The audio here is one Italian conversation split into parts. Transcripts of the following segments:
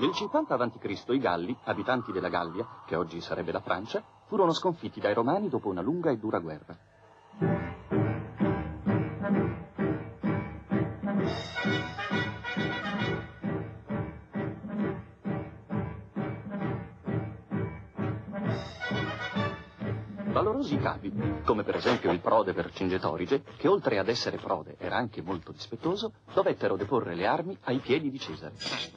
Nel 50 a.C. i Galli, abitanti della Gallia, che oggi sarebbe la Francia, furono sconfitti dai Romani dopo una lunga e dura guerra. Valorosi capi, come per esempio il prode Vercingetorige, che oltre ad essere prode era anche molto dispettoso, dovettero deporre le armi ai piedi di Cesare.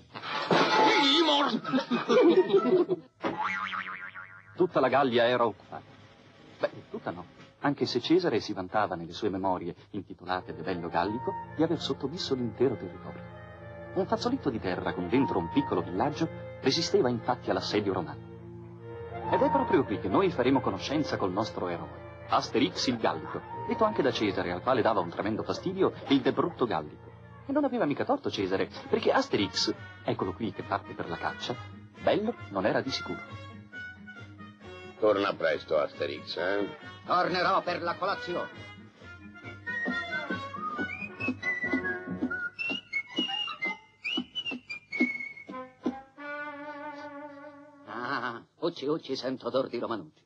Tutta la Gallia era occupata. Beh, tutta no, anche se Cesare si vantava nelle sue memorie, intitolate De Bello Gallico, di aver sottomesso l'intero territorio. Un fazzoletto di terra con dentro un piccolo villaggio resisteva infatti all'assedio romano. Ed è proprio qui che noi faremo conoscenza col nostro eroe, Asterix il Gallico, detto anche da Cesare, al quale dava un tremendo fastidio il de brutto Gallico. E non aveva mica torto Cesare, perché Asterix, eccolo qui che parte per la caccia, bello non era di sicuro. Torna presto, Asterix, eh? Tornerò per la colazione. Ucci, sento odor di Romanucci.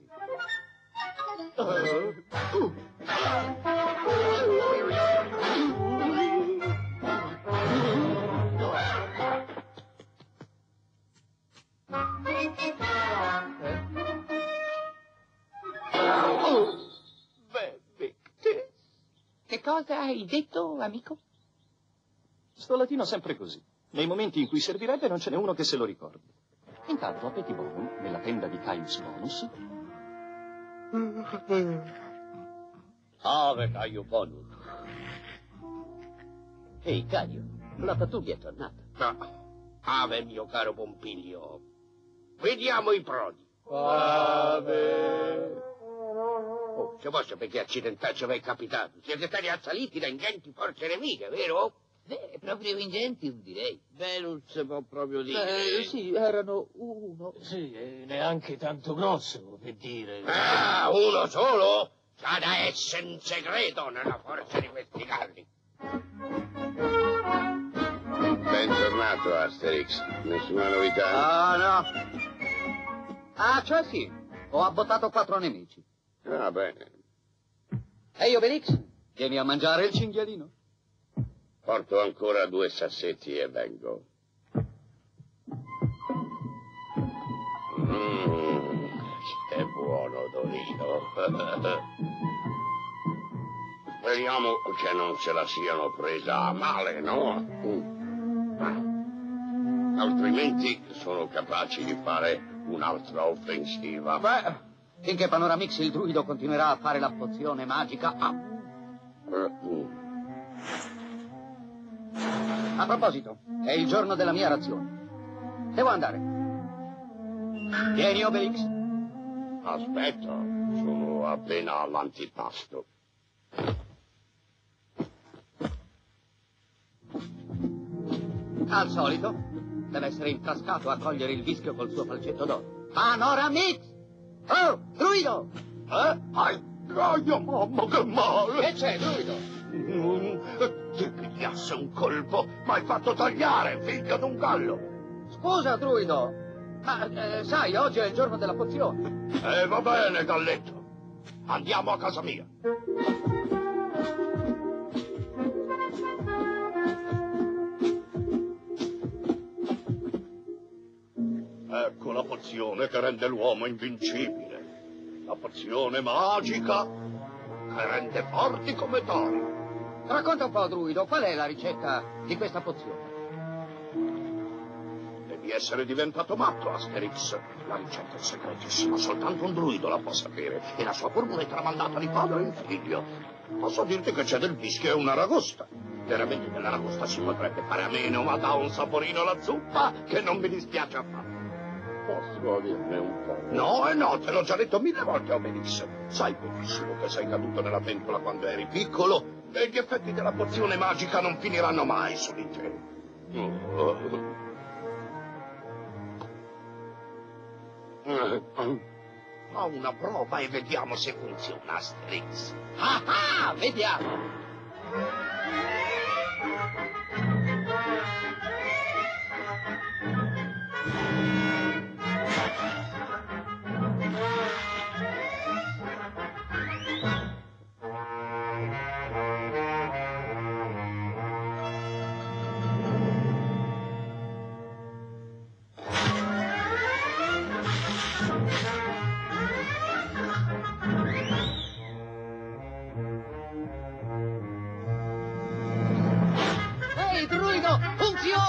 Che cosa hai detto, amico? Sto latino sempre così. Nei momenti in cui servirebbe non ce n'è uno che se lo ricordi. Intanto a Petibonum, nella tenda di Caius Bonus... Ave Caio Bonus. Ehi, Caio, la pattuglia è tornata. No. Ave, mio caro Pompilio. Vediamo i prodi. Ave. Oh, se vostro perché accidentaccio vi è capitato. Siete stati assaliti da ingenti forze nemiche, vero? Beh, proprio ingenti, direi. Beh, non si può proprio dire. Sì, erano uno. Sì, neanche tanto grosso, per dire. Ah, uno solo? C'ha da essere un segreto nella forza di questi galli. Bentornato, Asterix. Nessuna novità? Ah, no. Ah, cioè sì. Ho abbottato 4 nemici. Va bene. Ehi, Obelix, vieni a mangiare il cinghialino? Porto ancora 2 sassetti e vengo. Che buono odorino. Speriamo che non se la siano presa a male, no? Altrimenti sono capaci di fare un'altra offensiva. Beh, finché Panoramix il druido continuerà a fare la pozione magica. A proposito, è il giorno della mia razione. Devo andare. Vieni, Obelix. Aspetta, sono appena all'antipasto. Al solito, deve essere intascato a cogliere il vischio col suo falcetto d'oro. Panoramix! Oh, druido! Ai, gaia, mamma, che male! Che c'è, druido? Ti pigliasse un colpo, ma hai fatto tagliare, figlio d'un gallo! Scusa, druido, ma sai, oggi è il giorno della pozione. Va bene, galletto. Andiamo a casa mia. Ecco la pozione che rende l'uomo invincibile. La pozione magica che rende forti come tori. Racconta un po', druido, qual è la ricetta di questa pozione? Devi essere diventato matto, Asterix. La ricetta è segretissima, soltanto un druido la può sapere. E la sua formula è tramandata di padre in figlio. Posso dirti che c'è del vischio e una ragosta. Veramente dell'aragosta si potrebbe fare a meno, ma dà un saporino alla zuppa che non mi dispiace affatto. Posso averne un po'? No, no, te l'ho già detto 1000 volte, Obelix. Sai benissimo che sei caduto nella pentola quando eri piccolo e gli effetti della pozione magica non finiranno mai su di te. Fa una prova e vediamo se funziona, Asterix. Ah, vediamo!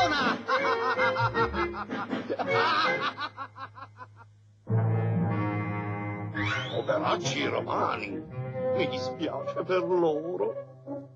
Funziona! Poveracci romani, mi dispiace per loro.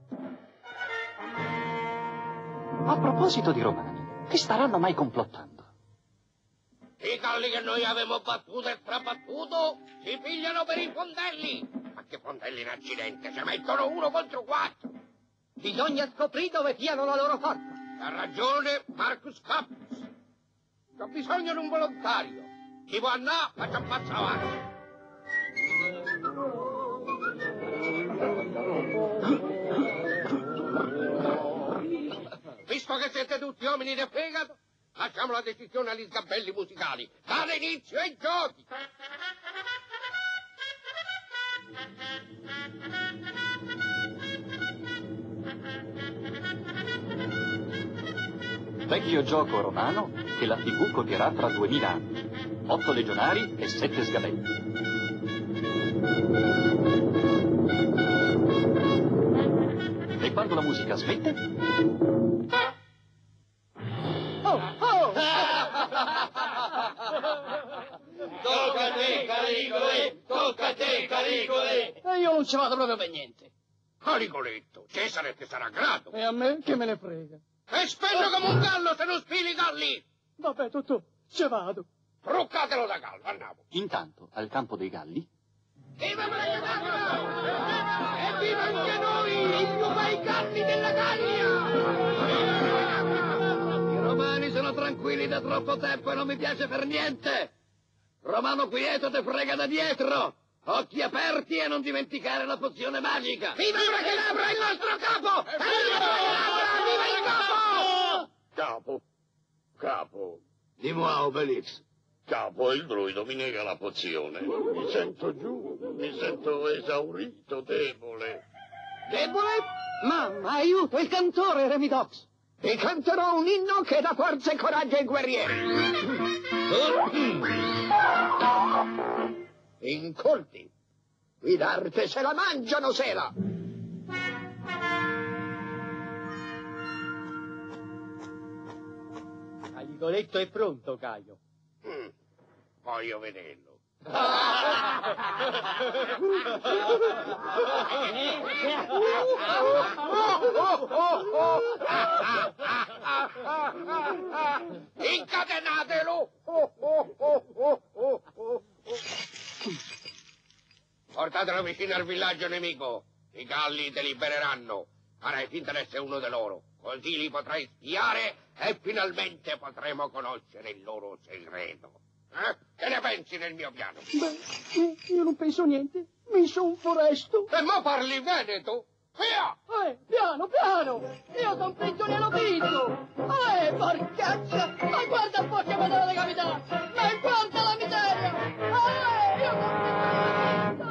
A proposito di romani, che staranno mai complottando? I galli che noi avevamo battuto e strabattuto si pigliano per i fondelli. Ma che fondelli in accidente? Si mettono 1 contro 4. Bisogna scoprire dove piano la loro forza. Ha ragione Marcus Cappus. Ho bisogno di un volontario. Chi può andare, faccia un passo avanti. Visto che siete tutti uomini di fegato, lasciamo la decisione agli sgabelli musicali. Dare inizio ai giochi! Vecchio gioco romano che la TV copierà tra 2000 anni. 8 legionari e 7 sgabelli. E quando la musica smette... Tocca a te, Caligole! Tocca a te, Caligole! E io non ci vado proprio per niente. Caligoletto, Cesare ti sarà grato. E a me che me ne frega? E spello come un gallo se non spili i galli! Vabbè, tutto, ci vado. Truccatelo da gallo, andiamo. Intanto, al campo dei Galli, Viva Mario! E viva anche noi, i più bei galli della Gallia! I romani sono tranquilli da troppo tempo e non mi piace per niente. Romano quieto te frega da dietro. Occhi aperti e non dimenticare la pozione magica. Viva Brachelabra, il nostro capo! Viva Brachelabra, viva il capo! Capo, capo, Dis-moi, Obelix. capo, il druido mi nega la pozione. Mi sento giù, mi sento esaurito, debole. Debole? Mamma, aiuto, il cantore, Remidox. Vi canterò un inno che dà forza e coraggio ai guerrieri. Incolti, qui d'arte se la mangiano sera. Caligoletto è pronto, Caio. Voglio vederlo. Incatenatelo! Portatelo vicino al villaggio nemico. I galli te libereranno. Farai finta di essere uno di loro. Così li potrai spiare e finalmente potremo conoscere il loro segreto. Che ne pensi del mio piano? Beh, io non penso niente. Mi son foresto. E mo parli veneto? Via! Piano, piano! Io son prigioniero finto! Porcaccia! Ma guarda un po' che vedo le cavità! Ma guarda la miseria! Io son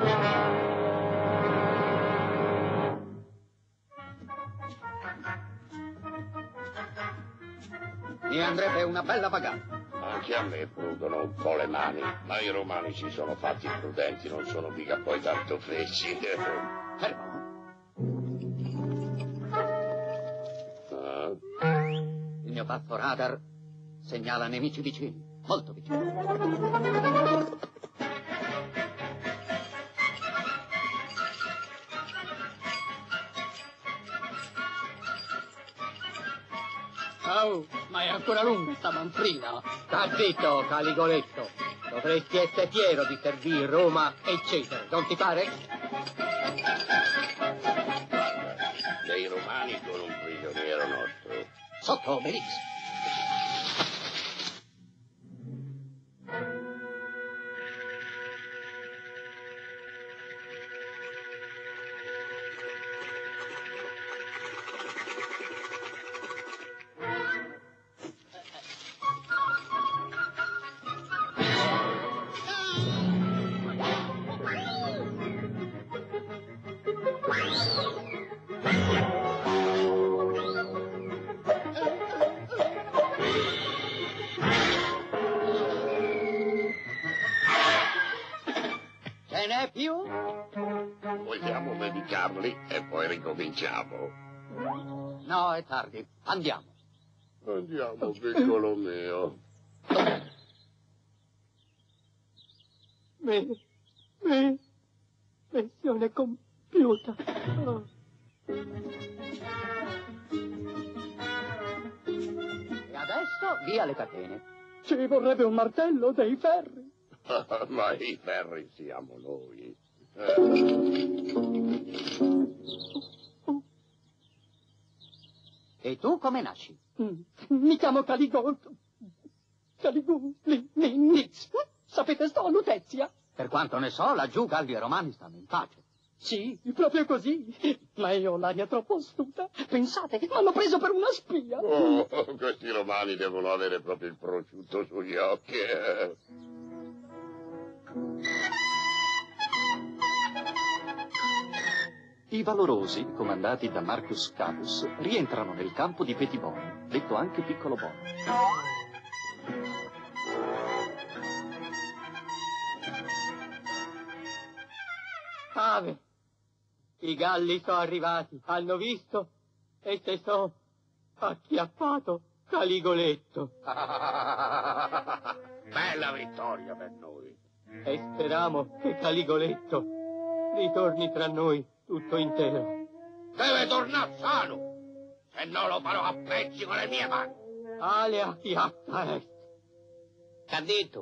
Mi andrebbe una bella pagata. Anche a me prudono un po' le mani, ma i romani si sono fatti prudenti, non sono mica poi tanto freschi. Fermo. Il mio baffo radar segnala nemici vicini, molto vicini. Oh, ma è ancora lunga sta manfrina. Sta zitto, Caligoletto. Dovresti essere fiero di servire Roma e Cesare, non ti pare? Dei romani con un prigioniero nostro. Sotto Obelix. Ce n'è più? Vogliamo medicarli e poi ricominciamo. No, è tardi. Andiamo. Andiamo, piccolo mio. Missione compiuta. Oh. E adesso via le catene. Ci vorrebbe un martello, dei ferri. Ma i ferri siamo noi. E tu come nasci? Mi chiamo Caligolto. Nix. Sapete, sto a Lutezia. Per quanto ne so, laggiù Galli e Romani stanno in pace. Sì, proprio così. Ma io ho l'aria troppo astuta. Pensate, mi hanno preso per una spia. Oh, questi romani devono avere proprio il prosciutto sugli occhi. I valorosi, comandati da Marcus Capus, rientrano nel campo di Petibone, detto anche Piccolo Bono. Ave, i galli sono arrivati, hanno visto e se sono acchiappato Caligoletto. Bella vittoria per noi. E speriamo che Caligoletto ritorni tra noi tutto intero. Deve tornare sano, se no lo farò a pezzi con le mie mani. Alea piatta est. Che ha detto?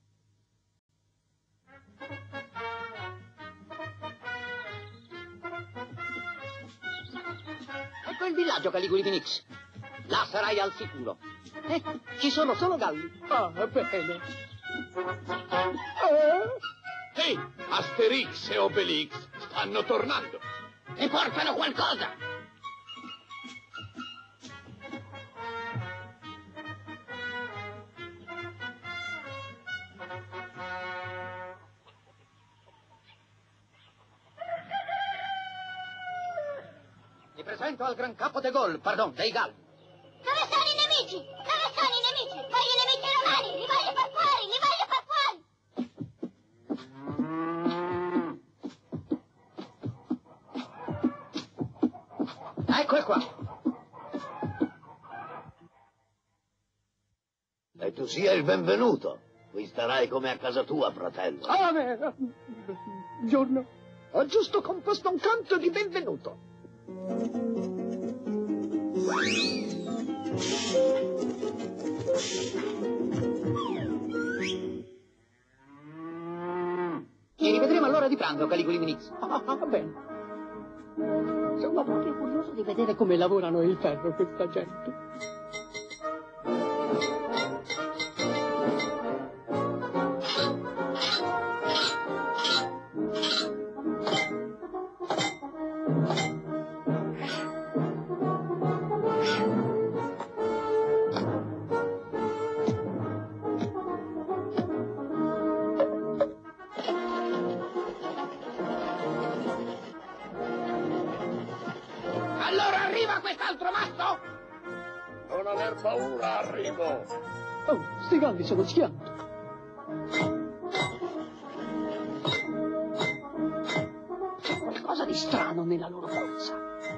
Ecco il villaggio, Caliguli di Nix. Là sarai al sicuro. Ci sono solo galli. Ah, bene. Sì, Asterix e Obelix stanno tornando. E portano qualcosa. Mi presento al gran capo de Gaulle, pardon, dei Galli. Dove sono i nemici? Dove sono i nemici? Voglio i nemici romani! Li voglio far fuori! Li voglio far fuori! Ecco qua. E tu sia il benvenuto. Qui starai come a casa tua, fratello. Ave, giorno. Ho giusto composto un canto di benvenuto. Ci rivedremo all'ora di pranzo, Caliguli di Nix. Bene. Sono proprio curioso di vedere come lavorano il ferro questa gente. Allora arriva quest'altro masto! Non aver paura, arrivo. Oh, sti galli sono schianti. C'è qualcosa di strano nella loro forza.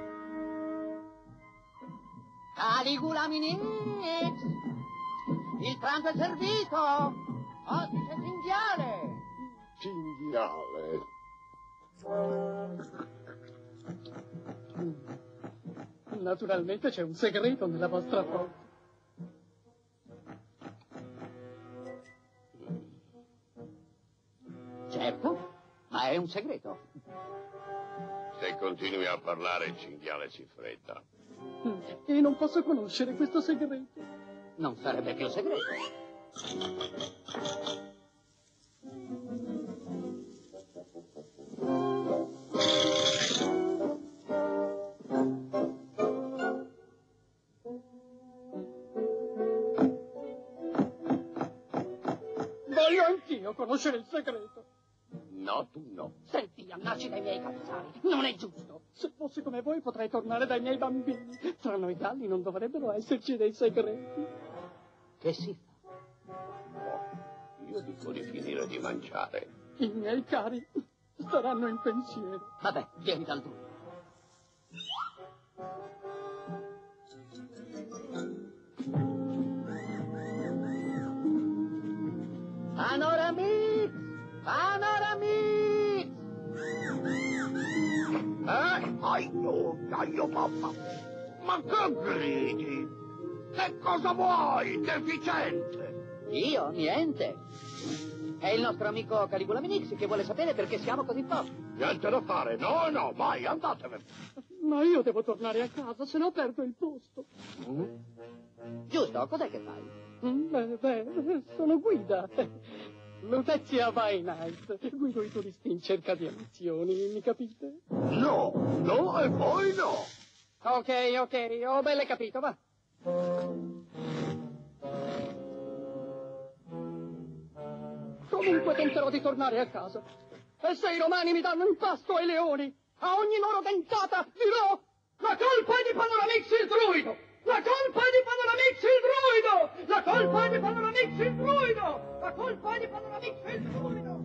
Caligula Minix! Il pranzo è servito! Ostice cinghiale! Cinghiale. Naturalmente c'è un segreto nella vostra forza. Certo, ma è un segreto. Se continui a parlare, il cinghiale si fredda. E non posso conoscere questo segreto. Non sarebbe più segreto. Voglio anch'io conoscere il segreto. No, tu no. Senti, annacci dai miei capezzali. Non è giusto. Se fossi come voi potrei tornare dai miei bambini. Tra noi galli non dovrebbero esserci dei segreti. Che si fa? No, io dico di finire di mangiare. I miei cari staranno in pensiero. Vabbè, vieni dal druido. Aio, papà. Ma che gridi? Che cosa vuoi, deficiente? Io? Niente. È il nostro amico Caligula Minix che vuole sapere perché siamo così forti. Niente da fare, no, vai, andatevene. Ma io devo tornare a casa, se no perdo il posto. Giusto, cos'è che fai? Sono guida. Lutezia by night. Guido i turisti in cerca di emozioni, mi capite? No e poi no. Ok, ho bene capito, va. Comunque tenterò di tornare a casa. E se i romani mi danno in pasto ai leoni, a ogni loro dentata dirò: la colpa è di Panoramix il druido! La colpa è di Panoramix il druido! La colpa è di Panoramix il druido! La colpa è di Panoramix il druido!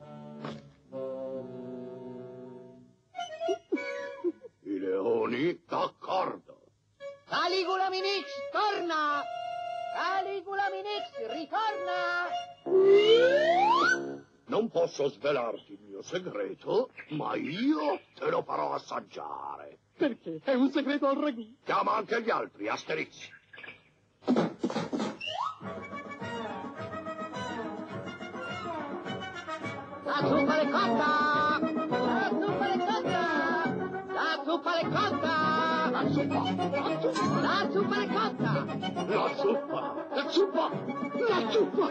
I leoni, d'accordo. Caligula Minix, torna! Caligula Minix, ritorna! Non posso svelarti il mio segreto, ma io te lo farò assaggiare. Perché? È un segreto al ragù. Chiama anche gli altri, Asterix. La zuppa è cotta! La zuppa è cotta! La zuppa è cotta! La zuppa! La zuppa è cotta! La zuppa! La zuppa! La zuppa!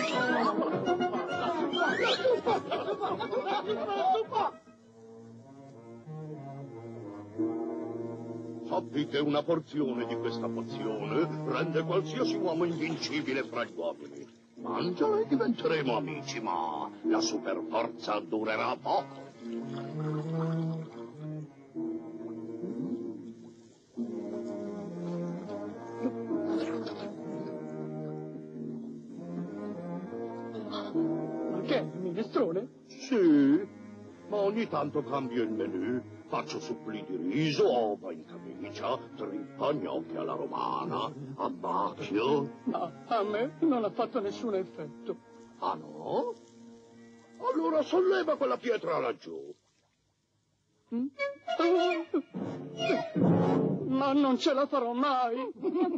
La zuppa! Sappi che una porzione di questa pozione rende qualsiasi uomo invincibile fra gli uomini. Mangiala e diventeremo amici, ma la superforza durerà poco. Ma che è, minestrone? Sì, ma ogni tanto cambio il menù. Faccio supplì di riso, ova in camicia, trippa, gnocchi alla romana, abbacchio. Ma a me non ha fatto nessun effetto. Ah no? Allora solleva quella pietra laggiù. Ma non ce la farò mai.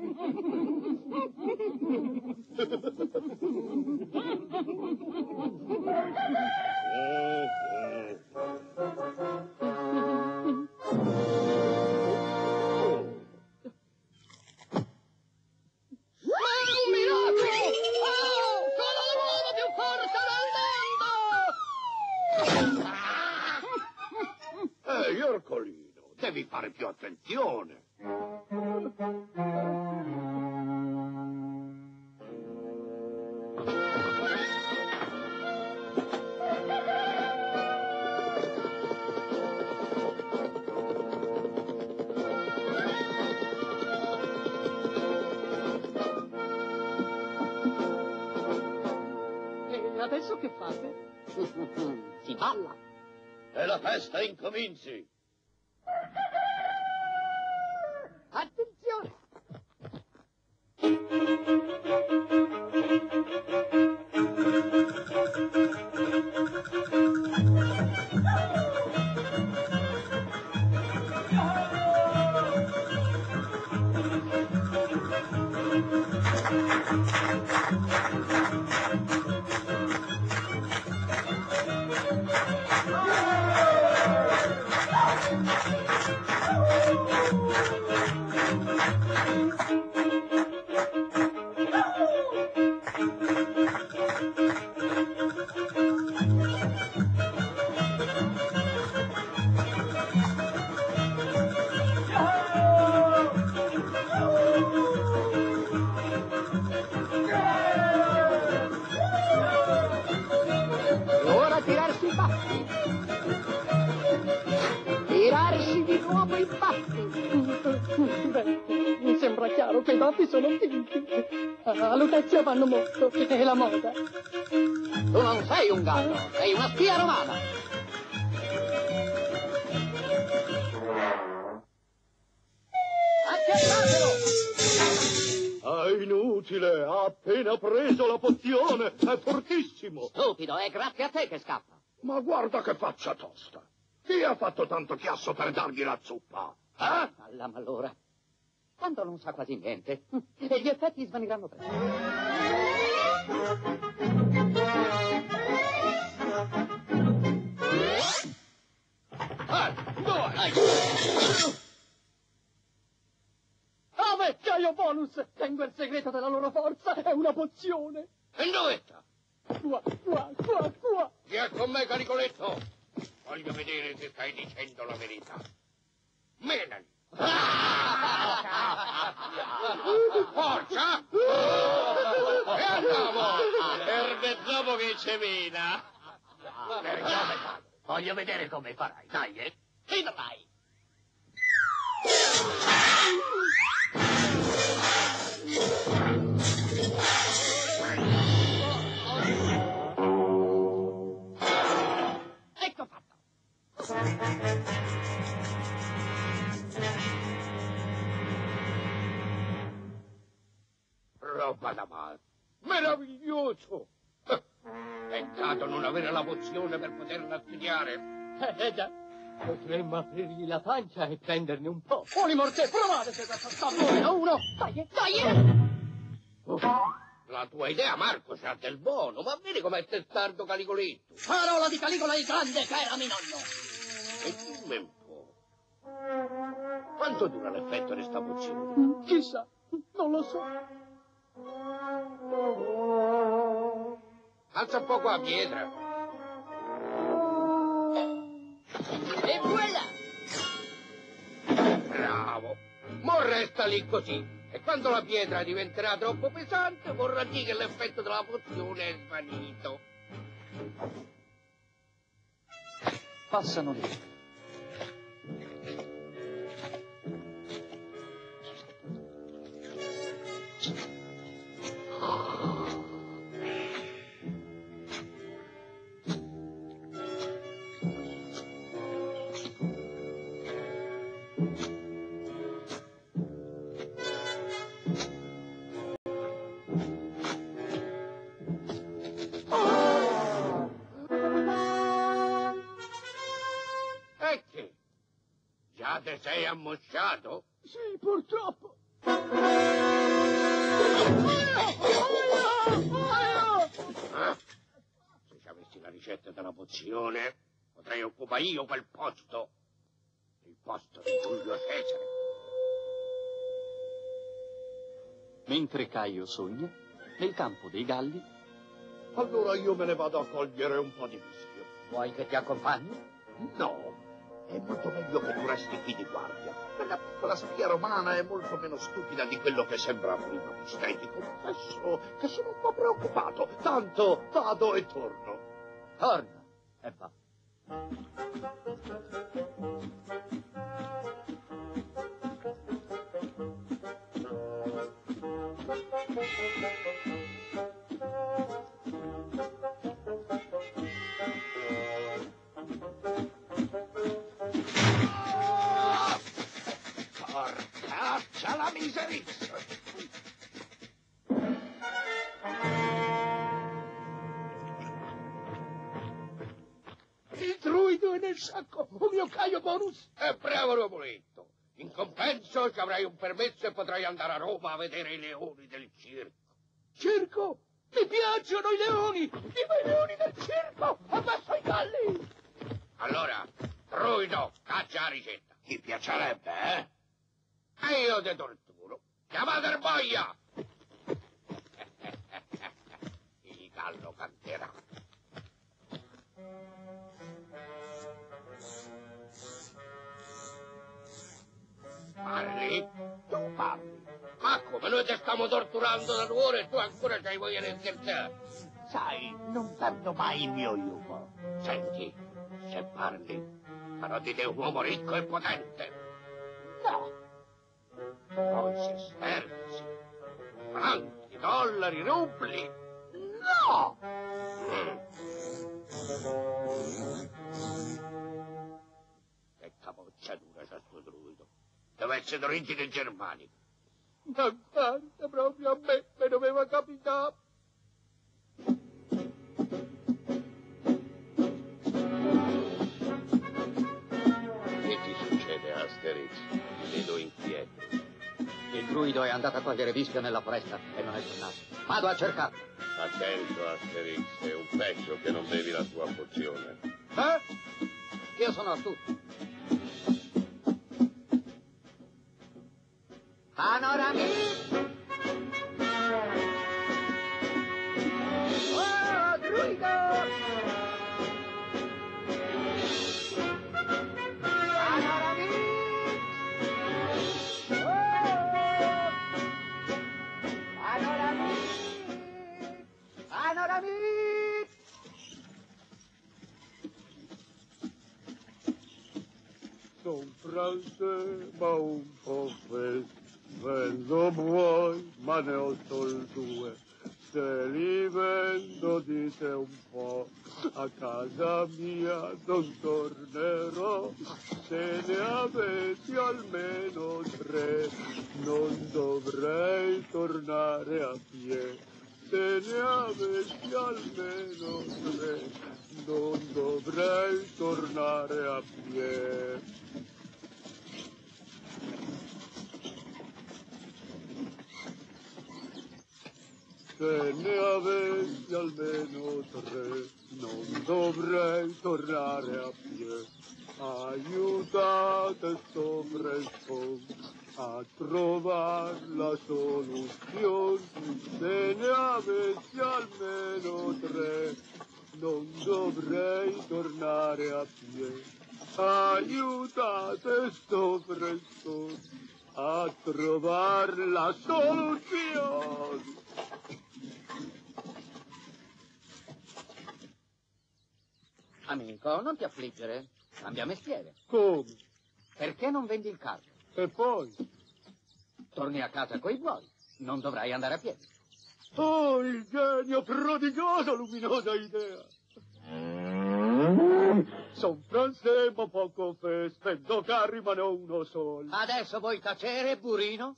Ehi, Ercolino, devi fare più attenzione. E adesso che fate? Si balla! E la festa incominci. Attenzione! Ora tirarsi i baffi. Tirarsi di nuovo i baffi. Beh, mi sembra chiaro che i baffi sono finti. A Lutezia vanno molto, è la moda. Tu non sei un gatto, sei una spia romana! Accertatelo! È inutile, ha appena preso la pozione, è fortissimo. Stupido, è grazie a te che scappa. Ma guarda che faccia tosta. Chi ha fatto tanto chiasso per dargli la zuppa? Eh? Alla malora. Quando non sa quasi niente. E gli effetti svaniranno presto. Ah, vecchiaio Bonus! Tengo il segreto della loro forza, è una pozione! E dove sta? Qua! Via con me, Calicoletto! Voglio vedere se stai dicendo la verità. Menali! Forza! E andiamo! Per dopo che ci mena. Voglio vedere come farai, dai, Vedrai. Ecco fatto! Roba da male. Meraviglioso! Peccato non avere la pozione per poterla studiare. Già, potremmo aprirgli la pancia e prenderne un po'. Morte, provate se questo sta buono, uno! Dai! La tua idea, Marco, c'ha del buono, ma vedi com'è testardo Calicoletto. Parola di Caligola il Grande che era mio nonno! E dimmi un po'. Quanto dura l'effetto di sta pozione? Chissà, non lo so. Alza un po' qua, pietra. E voilà! Bravo. Mo resta lì così. E quando la pietra diventerà troppo pesante, vorrà dire che l'effetto della pozione è svanito. Passano le ore. E che? Già te sei ammosciato? Sì, purtroppo. Se ci avessi la ricetta della pozione, potrei occupare io quel posto. Il posto di Giulio Cesare. Mentre Caio sogna, nel campo dei galli, Allora io me ne vado a cogliere un po' di vischio. Vuoi che ti accompagni? No, è molto meglio che tu resti qui di guardia. Quella piccola spia romana è molto meno stupida di quello che sembra a prima vista e ti confesso che sono un po' preoccupato. Tanto vado e torno. Torna e va. Porcaccia la miserizia! Il druido è nel sacco, un mio Caio Bonus. Bravo Romoletto! In compenso ci avrai un permesso e potrai andare a Roma a vedere i leoni del circo. Circo? Mi piacciono i leoni! Viva i leoni del circo! Abbasso i galli! Allora, druido, caccia la ricetta. Ti piacerebbe, eh? E io ti torturo. Chiamate il boia! Il gallo canterà. Parli? Tu parli. Ma come noi ti stiamo torturando da 2 ore e tu ancora c'hai voglia di scherzare? Sai, non perdo mai il mio umor. Senti, se parli, farò di te un uomo ricco e potente. No, Poi se sterzi, franchi, dollari, rubli. no! Che capocciatura c'ha sto druido. Deve essere d'origine germanica. Ma guarda, proprio a me doveva capitare. druido è andato a cogliere vischio nella foresta e non è tornato. Vado a cercarlo. Attento, Asterix, è un peccato che non bevi la tua pozione. Io sono astuto. Panorami! Oh, druido! Panorami! Oh! Panorami! Panorami! Son francese, ma un po' vendo buoi, ma ne ho sol 2. Se li vendo dite un po', a casa mia non tornerò. Se ne avessi almeno 3, non dovrei tornare a piedi. Se ne avessi almeno 3, non dovrei tornare a piedi. Se ne avessi almeno 3, non dovrei tornare a piedi. Aiutate sto fresco a trovare la soluzione. Se ne avessi almeno 3, non dovrei tornare a piedi. Aiutate sto fresco a trovare la soluzione. Amico, non ti affliggere. Cambia mestiere. Come? Perché non vendi il carro? E poi? Torni a casa coi buoi. Non dovrai andare a piedi. Oh, il genio prodigioso, luminosa idea. Son francese, ma poco fes, vendo carri, ma non uno solo. Adesso vuoi tacere, burino?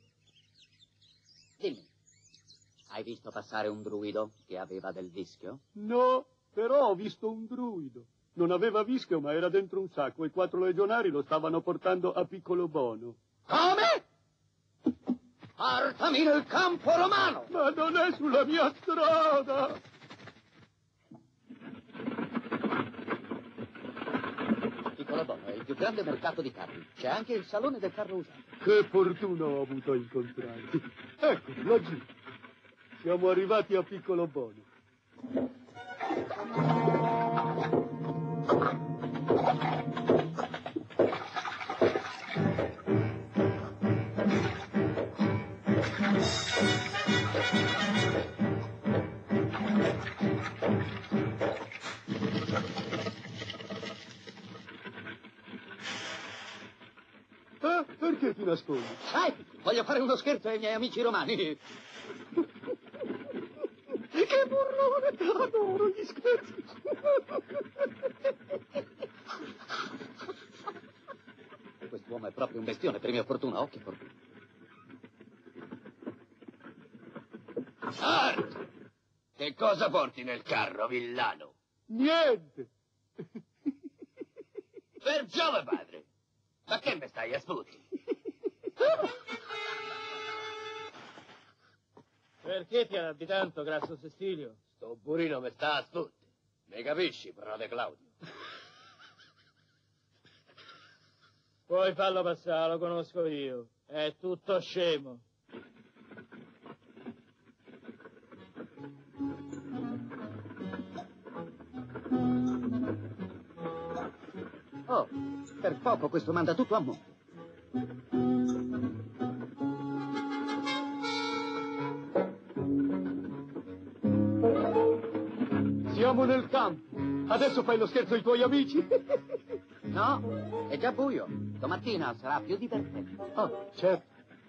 Dimmi, hai visto passare un druido che aveva del vischio? No, però ho visto un druido. Non aveva vischio, ma era dentro un sacco e 4 legionari lo stavano portando a Piccolo Bono. Come? Portami nel campo romano! Ma non è sulla mia strada! Piccolo Bono è il più grande mercato di carri. C'è anche il salone del carro usato. Che fortuna ho avuto a incontrarti. Ecco, laggiù. Siamo arrivati a Piccolo Bono. Perché ti nascondi? Sai, voglio fare uno scherzo ai miei amici romani. Che burrone! Adoro gli scherzi! Quest'uomo è proprio un bestione, per mia fortuna, occhio fortuna. Art! Che cosa porti nel carro, villano? Niente! Per Giove, padre! Ma che me stai a sputi? Perché ti arrabbi tanto, grasso Sestilio? Sto burino me sta a sputi. Ne capisci, frate Claudio? Puoi farlo passare, lo conosco io. È tutto scemo. Oh, per poco questo manda tutto a monte. Siamo nel campo. Adesso fai lo scherzo ai tuoi amici? No, è già buio. Domattina sarà più divertente. Oh, certo.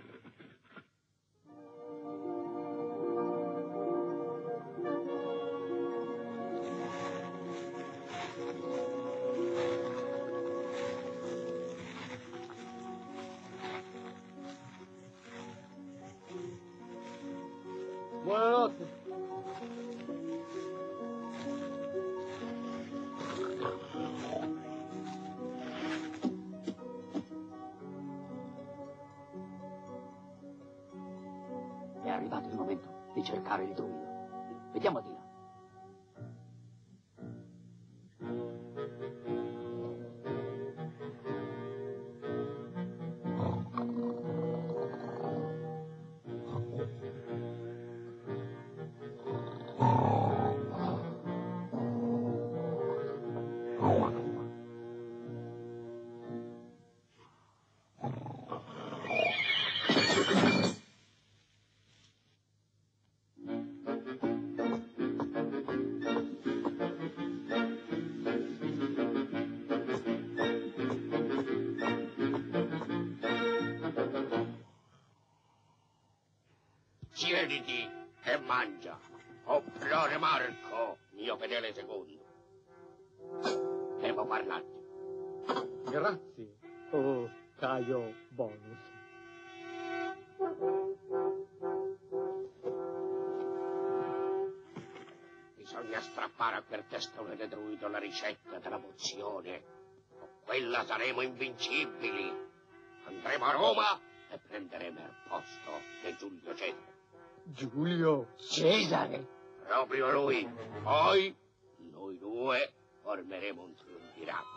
Buonanotte. arrivato il momento di cercare il druido. Vediamo di là. Siediti e mangia. Oh, Priore Marco, mio fedele secondo. Devo parlarti. Grazie, oh Caio Bonus. Bisogna strappare a quel testone di druido la ricetta della pozione. Con quella saremo invincibili. Andremo a Roma e prenderemo il posto di Giulio Cesare. Giulio Cesare? Proprio lui. Poi noi due formeremo un triunvirato.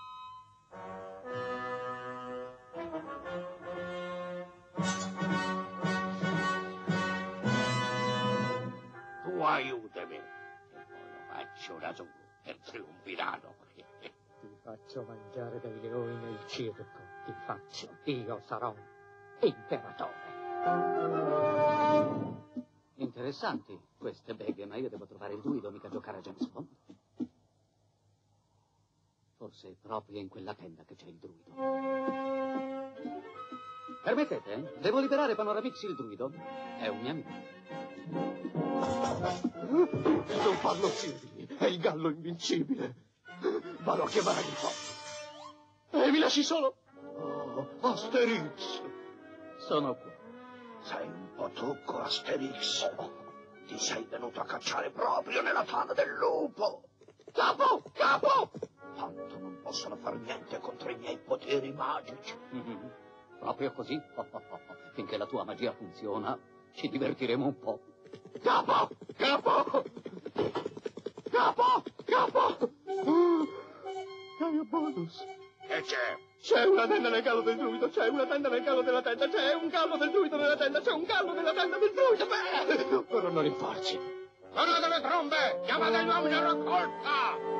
Tu aiutami e poi lo faccio da solo per triunvirato. Ti faccio mangiare dei leoni nel circo. Ti faccio. Io sarò imperatore. Interessanti queste beghe, ma io devo trovare il druido, mica giocare a James Bond. Forse è proprio in quella tenda che c'è il druido. Permettete? Devo liberare Panoramix il druido. È un mio amico. Non farlo simili, è il gallo invincibile. Vado a chiamare il po'. Mi lasci solo? Oh, Asterix! Sono qua. Sei un po' trucco, Asterix. Ti sei venuto a cacciare proprio nella tana del lupo. Capo! Capo! Tanto non possono far niente contro i miei poteri magici. Proprio così? Finché la tua magia funziona, ci divertiremo un po'. Capo! Capo! Capo! Capo! Caio Bonus! Che c'è? C'è una tenda nel gallo del druido, c'è una tenda nel gallo della tenda, c'è un gallo del druido nella tenda, c'è un gallo nella tenda del druido! Beh, però non rinfarci. Suonate le trombe! Chiamate gli uomini a raccolta!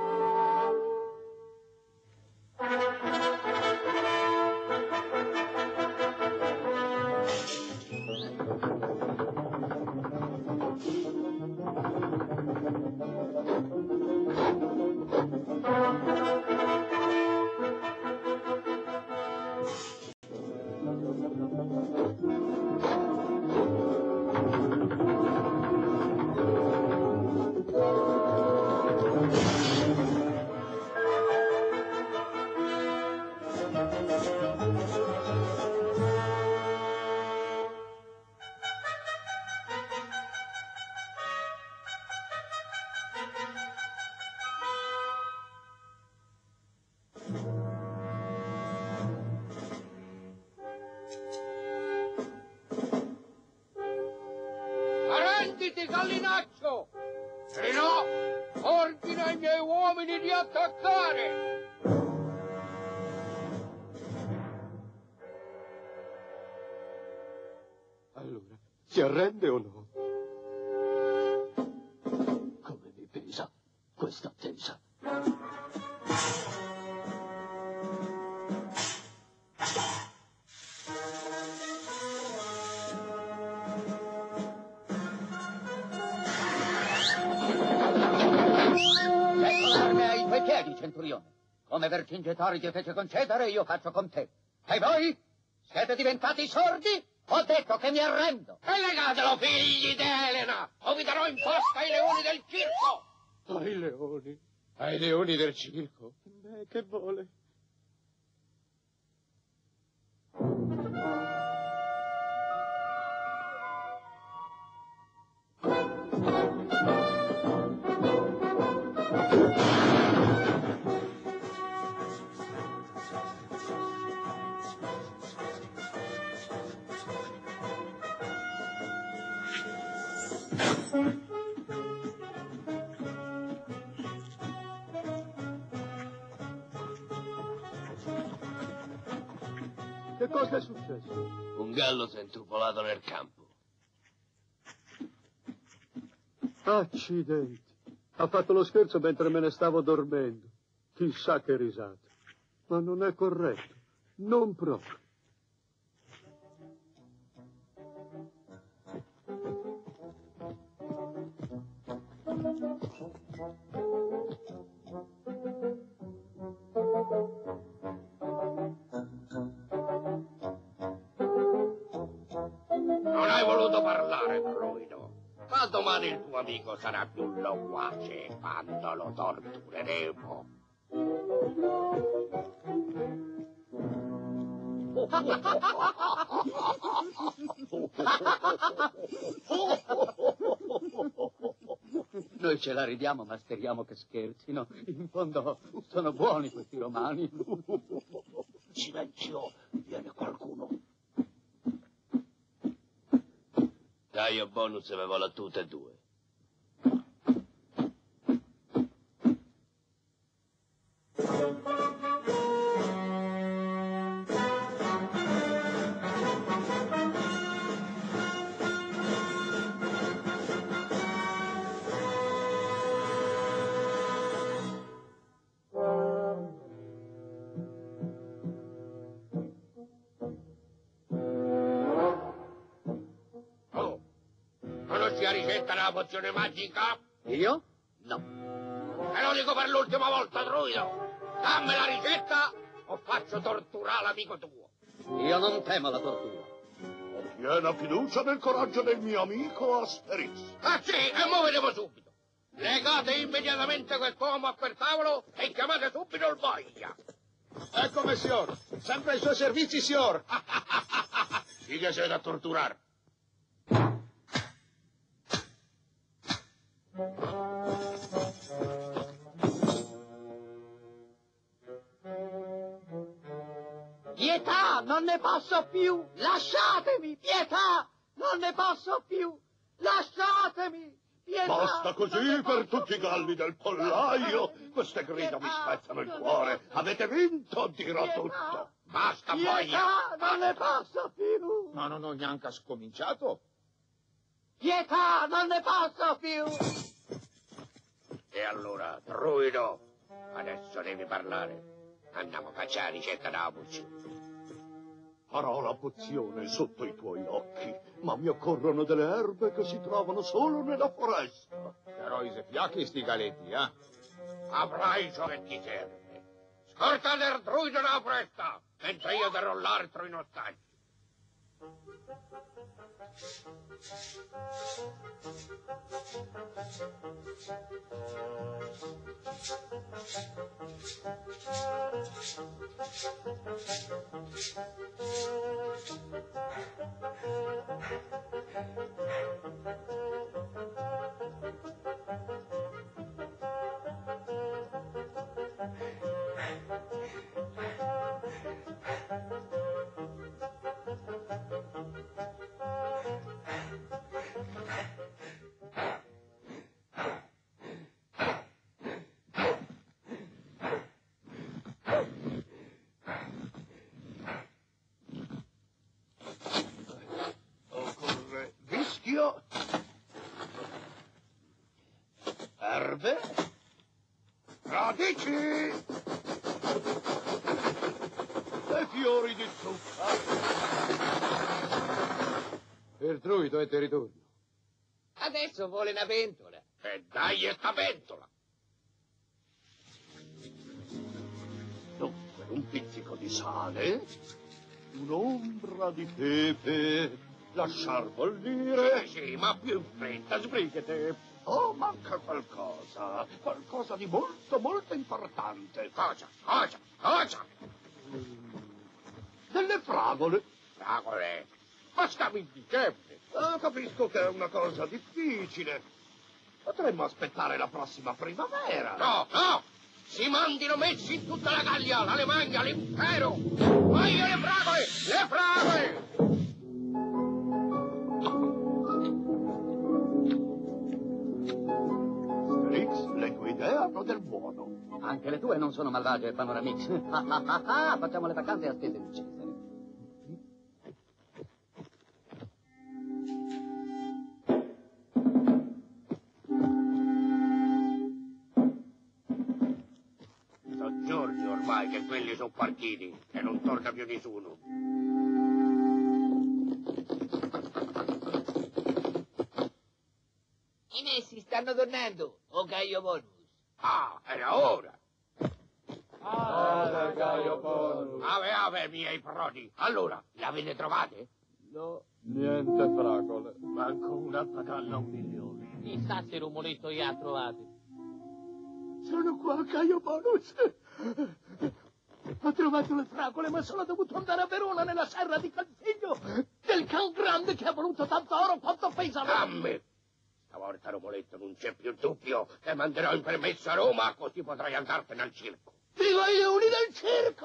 Arrenditi, gallinaccio! Se no, ordina ai miei uomini di attaccare! Allora, si arrende o no? Come mi pesa questa attesa. Ecco l'arme ai tuoi piedi, centurione. Come Vercingetorige fece con Cesare, io faccio con te. E voi? Siete diventati sordi? Ho detto che mi arrendo. E legatelo, figli di Elena, o vi darò in posta ai leoni del circo! Ai leoni? Ai leoni del circo? Beh, che vuole? Che cosa è successo? Un gallo si è intrupolato nel campo. Accidenti. Ha fatto lo scherzo mentre me ne stavo dormendo. Chissà che risate. Ma non è corretto. Non proprio. Non hai voluto parlare, druido. Ma domani il tuo amico sarà più loquace quando lo tortureremo. Noi ce la ridiamo, ma speriamo che scherzino. In fondo sono buoni questi romani. Silenzio, viene qualcuno. Dai, io bonus avevo la tutte e due. Conosci la ricetta della pozione magica? Io? No. Te lo dico per l'ultima volta, druido. Dammi la ricetta o faccio torturare l'amico tuo. Io non temo la tortura. Ho piena fiducia nel coraggio del mio amico Asterix. Ah sì, e mo vediamo subito. Legate immediatamente quest'uomo a quel tavolo e chiamate subito il boia. Ecco, signor. Sempre ai suoi servizi, signor. Sì che sei da torturare. Pietà, non ne posso più! Lasciatemi! Pietà! Non ne posso più! Lasciatemi! Pietà! Basta così per tutti i galli del pollaio. Queste grida mi spezzano il cuore. Avete vinto, dirò tutto. Basta, boia. Pietà, non ne posso più! Ma non ho neanche scominciato. Pietà, non ne posso più! E allora, druido, adesso devi parlare. Andiamo a cacciare la ricetta della pozione. Farò la pozione sotto i tuoi occhi, ma mi occorrono delle erbe che si trovano solo nella foresta. Però i fiacchi sti galetti, eh? Avrai ciò che ti serve. Scortate il druido dalla foresta, mentre io darò l'altro in ostaggio. Occorre vischio, erbe, radici e fiori di zucca. Il druido è di ritorno. Adesso vuole una ventola. E dai sta pentola. Dunque, un pizzico di sale, un'ombra di pepe, lasciar bollire. Sì, ma più in fretta, Sbrighete. Oh, manca qualcosa. Qualcosa di molto, molto importante. Cosa? Cosa? Cosa? Delle fragole. Fragole? Ma stavi dicendo? Capisco che è una cosa difficile. Potremmo aspettare la prossima primavera. No, no! Si mandino messi in tutta la Gallia, l'Alemagna, l'impero! Voglio le fragole! Le fragole! Anche le tue non sono malvagie, Panoramix. Facciamo le vacanze a spese di Cesare. Sono giorni ormai che quelli sono partiti e non torna più nessuno. I messi stanno tornando, o Caio Bonus. Ah, era ora! Caio Bonus. Ave, miei prodi. Allora, le avete trovate? No, niente fragole. Manco una pagalla a 1 milione. Chissà se Romoletto gli ha trovati. Sono qua, Caio Bonus. Ho trovato le fragole, ma sono dovuto andare a Verona, nella serra di Calfiglio, del can grande che ha voluto tanto oro quanto pesa. Dammi! Stavolta, Romoletto, non c'è più dubbio. Te manderò in permesso a Roma, così potrai andartene al circo. Viva i leoni del circo!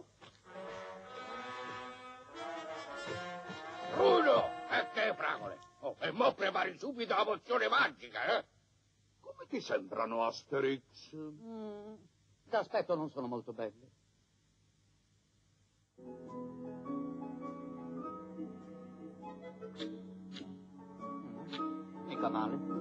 Bruno! E che fragole? Oh, e mo prepari subito la pozione magica, eh? Come ti sembrano, Asterix? D'aspetto non sono molto belle. Mica male.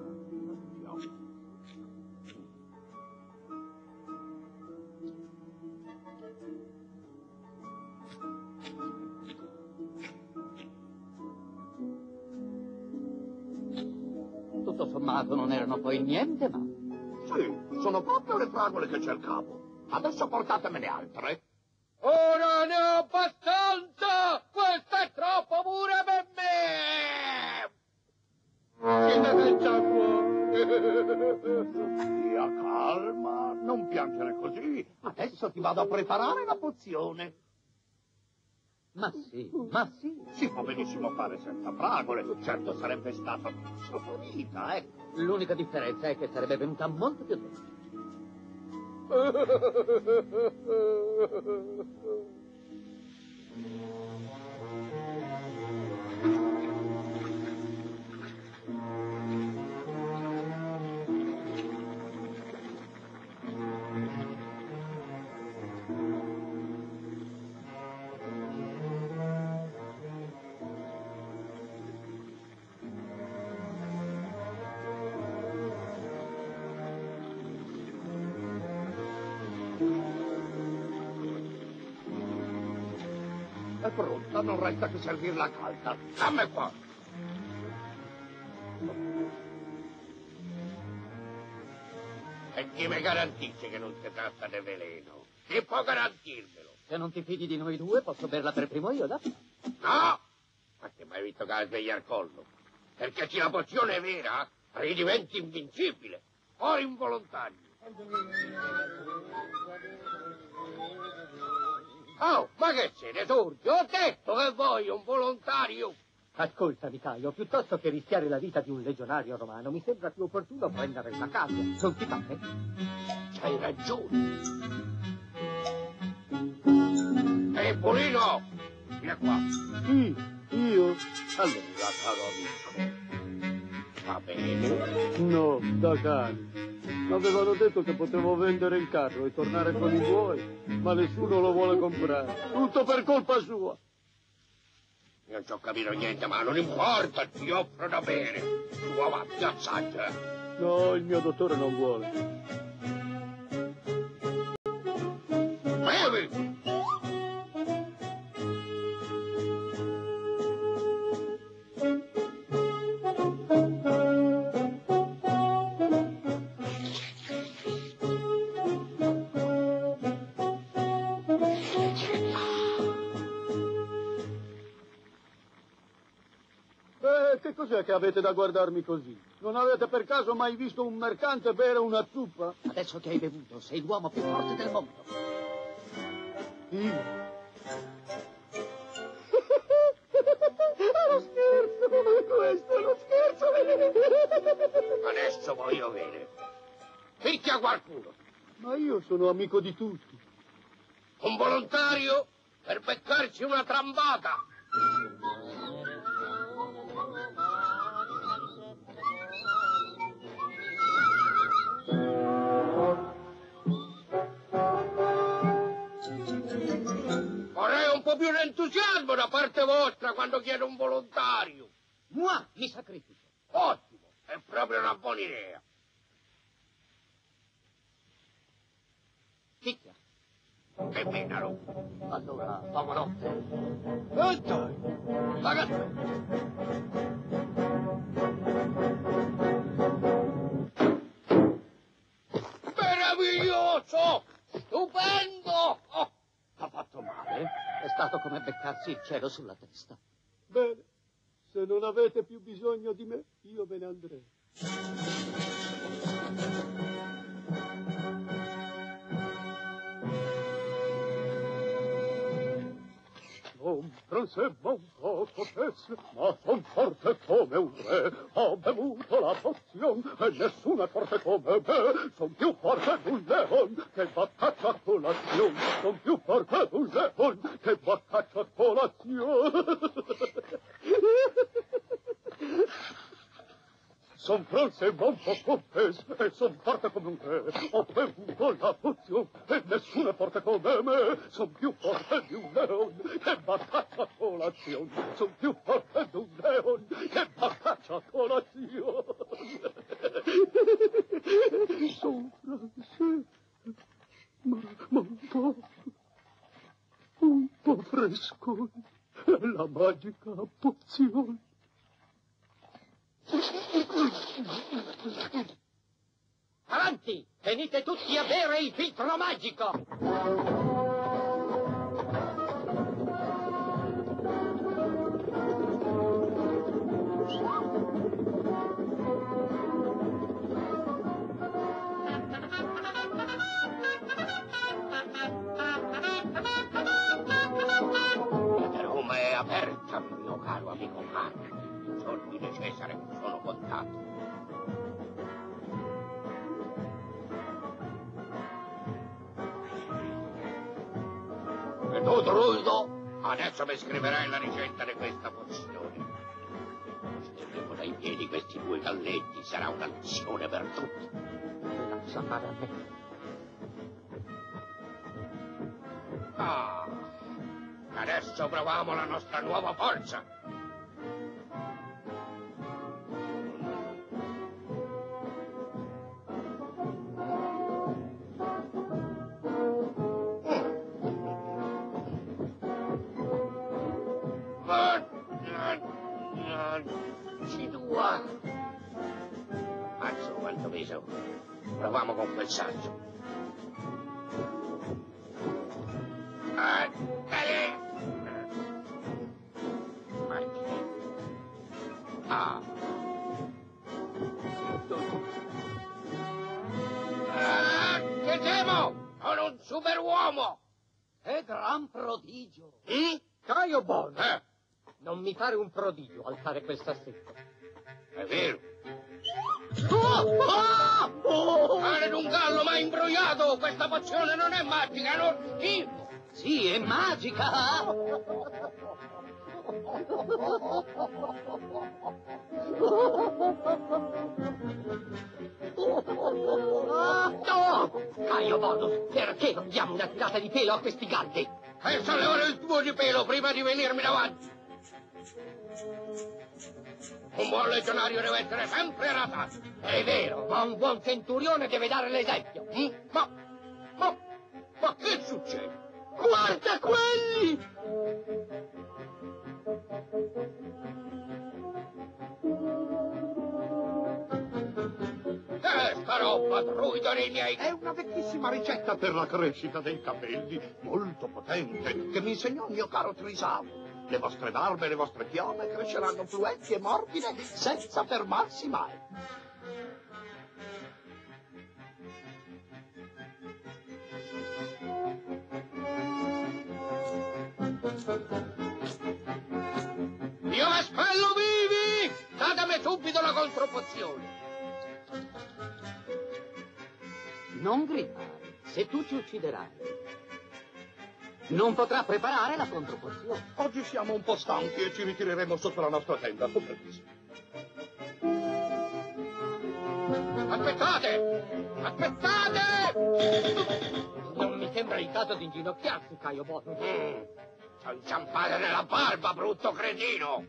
Tutto sommato non erano poi niente male. Sì, sono proprio le fragole che cercavo. Adesso portatemene altre. Ora ne ho abbastanza! Questo è troppo pure per me! Che ne facciamo? Stia calma, non piangere così. Adesso ti vado a preparare la pozione. Ma sì, ma sì. Si può benissimo fare senza fragole. Certo sarebbe stata saporita, ecco. L'unica differenza è che sarebbe venuta molto più dolce. È pronta, non resta che servirla calda. Dammi qua. E chi mi garantisce che non si tratta di veleno? Chi può garantirmelo? Se non ti fidi di noi due, posso berla per primo io, da? No! Ma che mai visto che la sveglia al collo? Perché se la pozione è vera, ridiventi invincibile o involontario. Oh, ma che siete sordi? Ho detto che voglio un volontario! Ascoltami, Caio, piuttosto che rischiare la vita di un legionario romano, mi sembra più opportuno prendere una cavia. Non ti pare? Hai ragione. Ehi, Bulino! Vieni qua. Chi? Io? Allora, caro amico. Va bene. No, da cani. Avevano detto che potevo vendere il carro e tornare con i buoi, ma nessuno lo vuole comprare. Tutto per colpa sua. Io non ci ho capito niente, ma non importa, ti offro da bere. Tu avanti, assaggia. No, il mio dottore non vuole. Bevi! Che cos'è che avete da guardarmi così? Non avete per caso mai visto un mercante bere una zuppa? Adesso che hai bevuto, sei l'uomo più forte del mondo. Io? È uno scherzo! Questo è uno scherzo! Adesso voglio bere. Picchia qualcuno. Ma io sono amico di tutti. Un volontario per beccarci una trambata. po' più d'entusiasmo da parte vostra quando chiedo un volontario. Moi, mi sacrifico. Ottimo, è proprio una buona idea. Picchia. Che menalo. Allora, buonanotte. E dai, Ragazzi. Meraviglioso! Stupendo! Oh, Ha fatto male? È stato come beccarsi il cielo sulla testa. Bene, se non avete più bisogno di me, io me ne andrei. Non presembra un poco pes, ma son forte come un re. Ho bevuto la pozione e nessuno è forte come me. Son più forte di un leon che va a caccia a colazione. Son più forte di un leon che va a caccia a colazione. Son franze ma un po' cortese e son forte come un re. Ho bevuto la pozione e nessuno è forte come me. Son più forte di un leone che va a caccia a colazione. Son più forte di un leone che va a caccia a colazione. Son franze ma un po' fresco. È la magica pozione. Avanti! Venite tutti a bere il filtro magico! Roma è aperta, mio caro amico Marco. I giorni di Cesare sono contati. E tu, druido, adesso mi scriverai la ricetta di questa pozione. Sterremo dai piedi questi due galletti, sarà una lezione per tutti. Lascia fare a me. Ah, adesso proviamo la nostra nuova forza. Mazzo, quanto peso. Proviamo con quel saggio. Ah. Che siamo? Sono un superuomo! Che gran prodigio! Caio Bono, Non mi pare un prodigio alzare quel sassetto. È vero. Cane d'un gallo m'ha imbrogliato! Questa pozione non è magica, è uno schifo! Sì, è magica! No! Caio Bonus, perché non diamo una tirata di pelo a questi galli? Fai levare il tuo di pelo prima di venirmi davanti! Un buon legionario deve essere sempre ratato! È vero, ma un buon centurione deve dare l'esempio. Ma che succede? guarda quelli! Sta roba, druido nei miei... È una vecchissima ricetta per la crescita dei capelli, molto potente, che mi insegnò il mio caro Trisavo. Le vostre barbe e le vostre chiome cresceranno fluenti e morbide senza fermarsi mai. Io vi spello vivi! Datemi subito la contropozione! Non gridare, se tu ci ucciderai. Non potrà preparare la contropozione. Oggi siamo un po' stanchi e ci ritireremo sotto la nostra tenda, con permesso. Aspettate! Aspettate! Non mi sembra il caso di inginocchiarsi, Caio Bonus. T'ho inciampato nella barba, brutto cretino!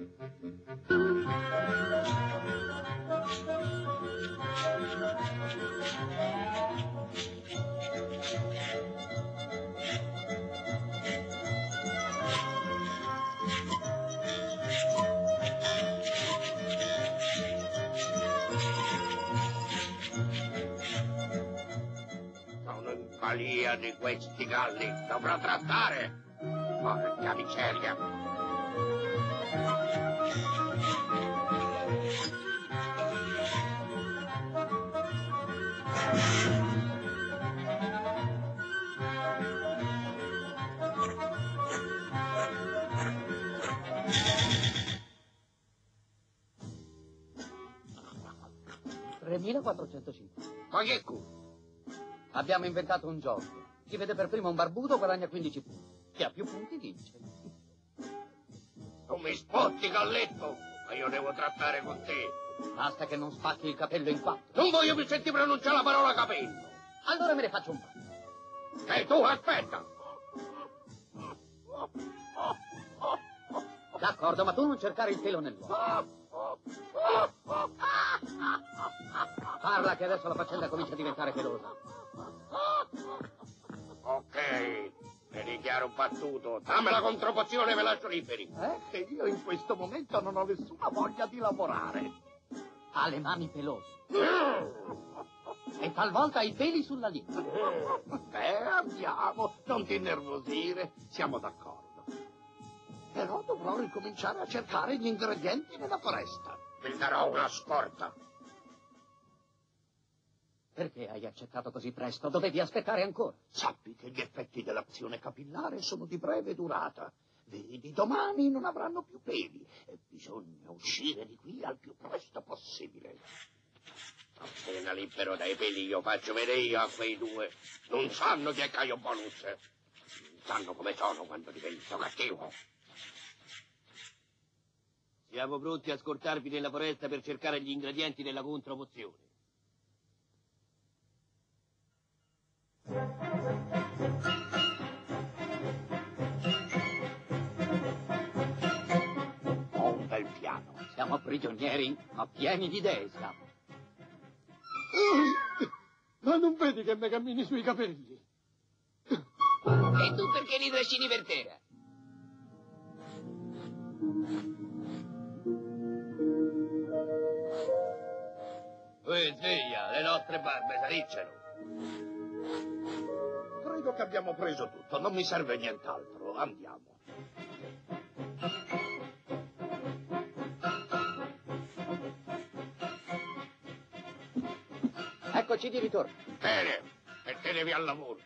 Sono in balia di questi galli, dovrò trattare! Porca miseria! Ma che cu? Abbiamo inventato un gioco. Chi vede per primo un barbuto guadagna 15 punti. Chi ha più punti vince. Tu mi spotti, galletto, ma io devo trattare con te. Basta che non spacchi il capello in quattro. Non voglio più sentire pronunciare la parola capello. Allora me ne faccio un po'. E tu aspetta. D'accordo, ma tu non cercare il pelo nell'uovo. Parla che adesso la faccenda comincia a diventare pelosa. Ok, mi dichiaro battuto. Dammi la contropozione e ve lascio liberi. Che io in questo momento non ho nessuna voglia di lavorare. Ha le mani pelose. E talvolta i peli sulla lingua. Andiamo, non ti innervosire, siamo d'accordo. Però dovrò ricominciare a cercare gli ingredienti nella foresta. Vi darò una scorta. Perché hai accettato così presto? Dovevi aspettare ancora. Sappi che gli effetti dell'azione capillare sono di breve durata. Vedi, domani non avranno più peli e bisogna uscire di qui al più presto possibile. Appena libero dai peli io faccio vedere io a quei due. Non sanno chi è Caio Bonus. Non sanno come sono quando divento cattivo. Siamo pronti a scortarvi nella foresta per cercare gli ingredienti della contromozione. Ho un bel piano. Siamo prigionieri, ma pieni di idee siamo. Ma non vedi che mi cammini sui capelli? E tu perché li trascini per terra? Sveglia, le nostre barbe salicciano. Credo che abbiamo preso tutto, non mi serve nient'altro. Andiamo. Eccoci di ritorno. Bene, mettetevi al lavoro.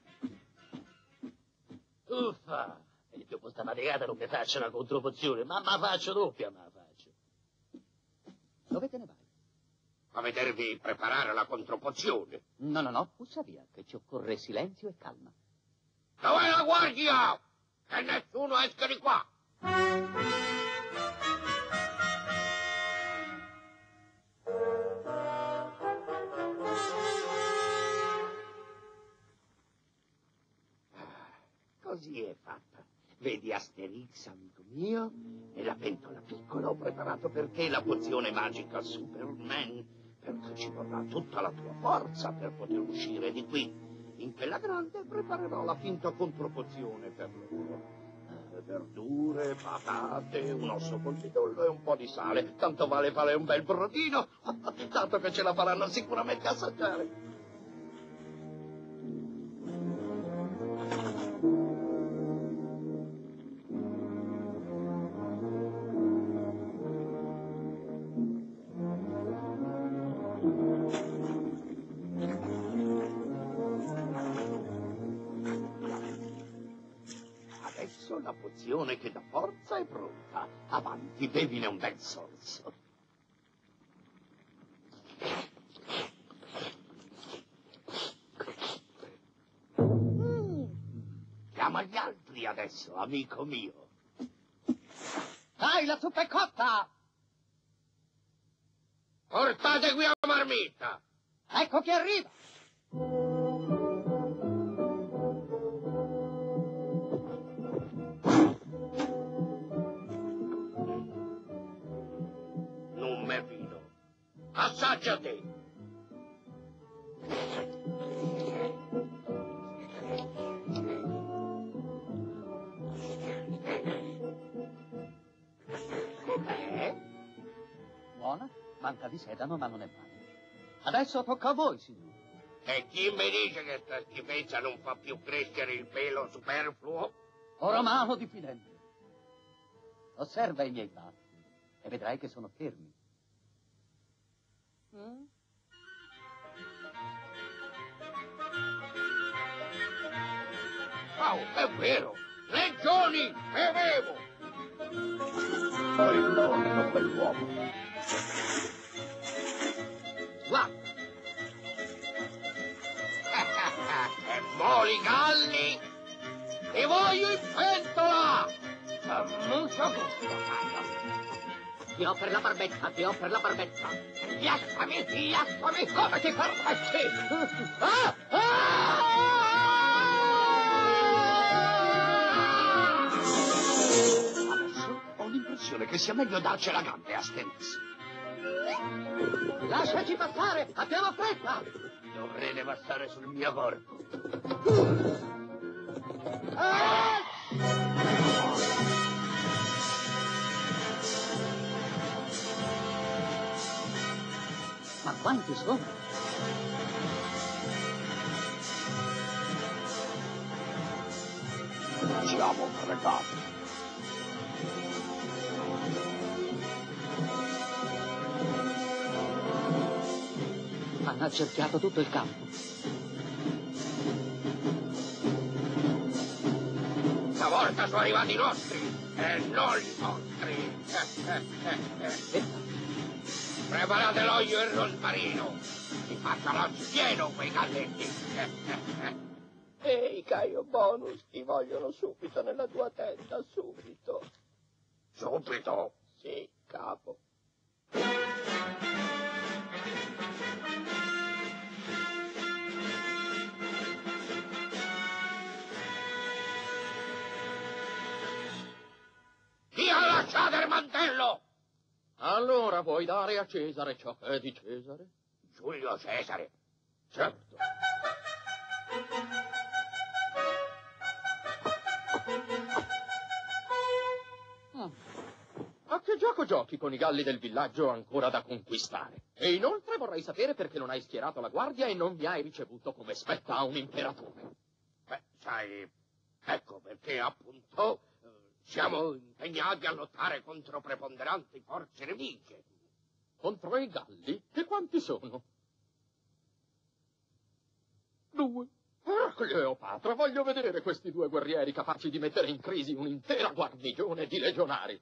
Uffa! E dopo sta faticata non mi faccio una contropozione, ma la faccio doppia, ma la faccio. Dove te ne vai? A vedervi preparare la contropozione. No, pussa via, che ci occorre silenzio e calma. Dov'è la guardia? Che nessuno esca di qua. Così è fatta. Vedi Asterix, amico mio? E la pentola piccola ho preparato per te la pozione magica Superman, perché ci vorrà tutta la tua forza per poter uscire di qui. In quella grande preparerò la finta contropozione per loro. Verdure, patate, un osso col midollo e un po' di sale. Tanto vale fare un bel brodino, tanto che ce la faranno sicuramente assaggiare. Adesso la pozione che dà forza è pronta. Avanti, bevine un bel sorso. Chiama gli altri adesso, amico mio. Dai, la zuppa è cotta! Portate qui la marmitta! Ecco chi arriva! passaggio a te. Buona, manca di sedano ma non è male. Adesso tocca a voi, signore. E chi mi dice che sta schifezza non fa più crescere il pelo superfluo? Romano diffidente. Osserva i miei baffi e vedrai che sono fermi. Oh, è vero! Legioni, bevevo! Perdonano quell'uomo. Guarda! E moli galli, ti voglio in pentola! Con muso gusto, Caio. Ti ho per la barbetta, ti ho per la barbetta. Lasciami, come ti permetti? Adesso ho l'impressione che sia meglio darcela a gambe, Asterix. Lasciaci passare, abbiamo fretta! Dovrete passare sul mio corpo. Ma quanti sono? Siamo fregati. Hanno accerchiato tutto il campo. Stavolta sono arrivati i nostri e non i vostri. Preparate l'olio e il rosmarino. Si faccia l'occhio pieno quei galletti. Ehi, Caio Bonus, ti vogliono subito nella tua tenda, subito. Subito? Sì, capo. Chi ha lasciato il mantello? Allora vuoi dare a Cesare ciò che è di Cesare? Giulio Cesare. Certo. A che gioco giochi con i galli del villaggio ancora da conquistare? E inoltre vorrei sapere perché non hai schierato la guardia e non mi hai ricevuto come spetta a un imperatore. Beh, sai, ecco perché appunto siamo impegnati a lottare contro preponderanti forze nemiche. Contro i galli? E quanti sono? 2. Cleopatra, voglio vedere questi 2 guerrieri capaci di mettere in crisi un'intera guarnigione di legionari.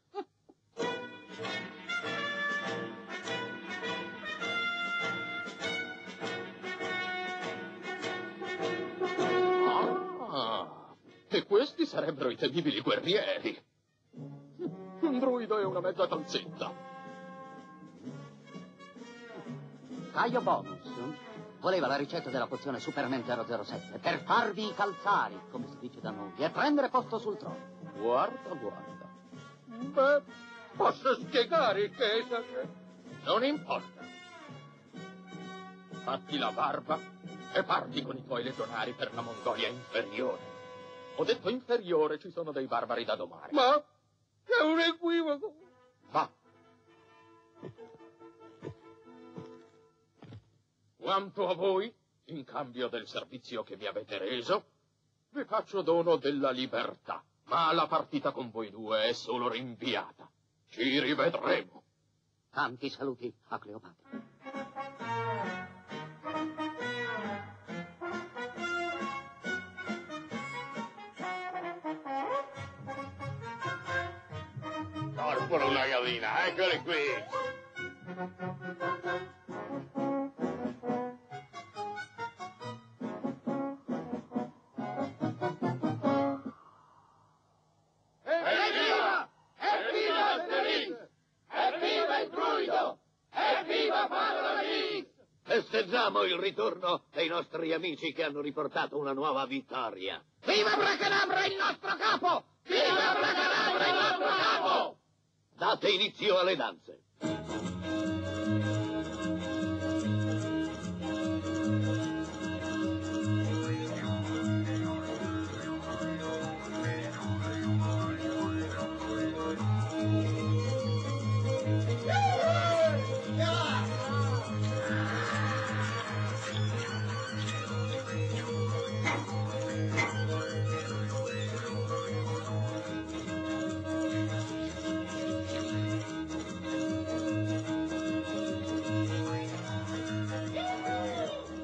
Ah, e questi sarebbero i temibili guerrieri. Un druido e una mezza calzetta. Caio Bonus voleva la ricetta della pozione Superman 007 per farvi i calzari, come si dice da noi, e prendere posto sul trono. Guarda, guarda. Beh, posso spiegare il Cesare? Non importa. Fatti la barba e parti con i tuoi legionari per la Mongolia inferiore. Ho detto inferiore, ci sono dei barbari da domare. Ma è un equivoco. Va. Quanto a voi, in cambio del servizio che mi avete reso, vi faccio dono della libertà. Ma la partita con voi 2 è solo rinviata. Ci rivedremo. Tanti saluti a Cleopatra. Corporo una gallina, eccoli qui. Evviva! Evviva Asterix! Evviva il druido! Evviva Paradis! Festeggiamo il ritorno dei nostri amici che hanno riportato una nuova vittoria. Viva Bracadabra, il nostro capo! Viva Bracadabra, il nostro capo! Date inizio alle danze.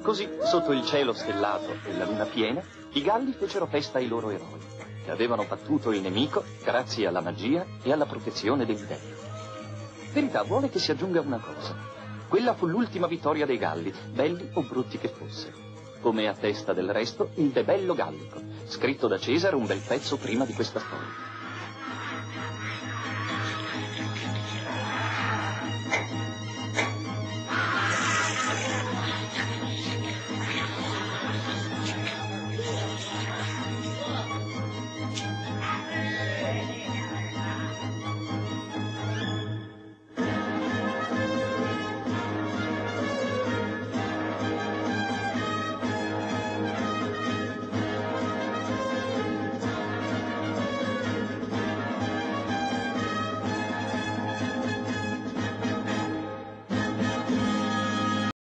Così, sotto il cielo stellato e la luna piena, i Galli fecero festa ai loro eroi, che avevano battuto il nemico grazie alla magia e alla protezione dei dei. Verità vuole che si aggiunga una cosa. Quella fu l'ultima vittoria dei Galli, belli o brutti che fossero. Come attesta del resto il De Bello Gallico, scritto da Cesare un bel pezzo prima di questa storia.